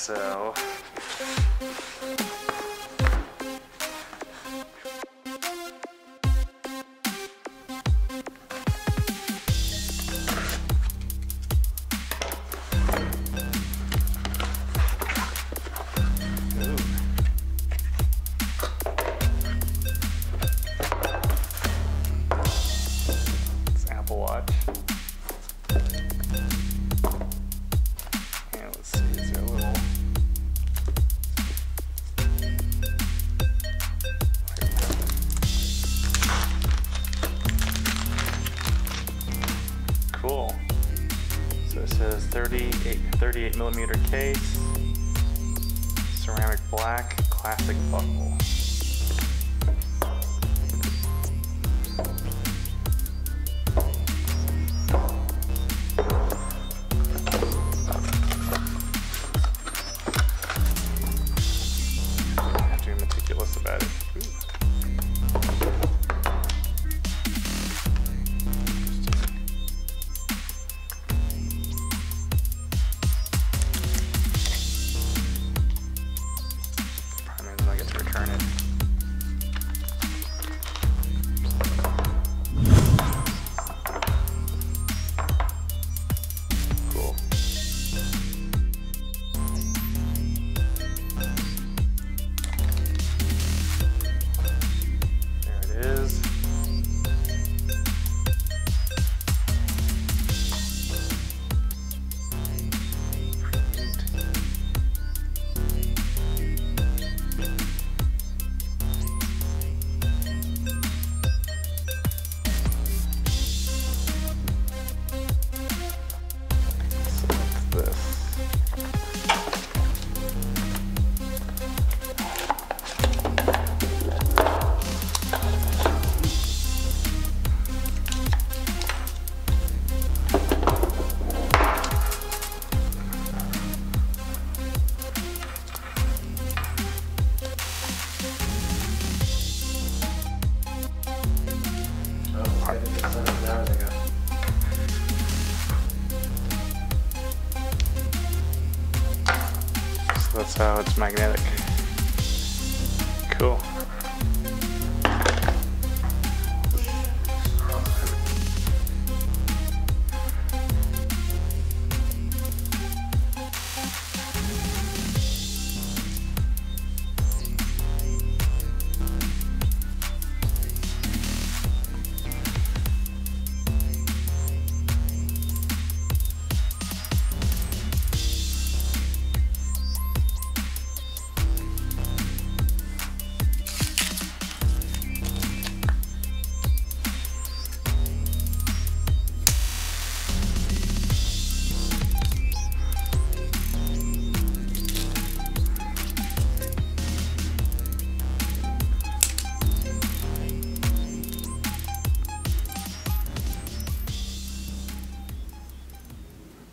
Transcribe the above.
so. It's Apple Watch. And let's see, is there a little... Cool. So it says 38 millimeter case, ceramic black, classic buckle. I have to be meticulous about it. Ooh. I get to return it. Cool. There it is. So that's how it's magnetic. Cool.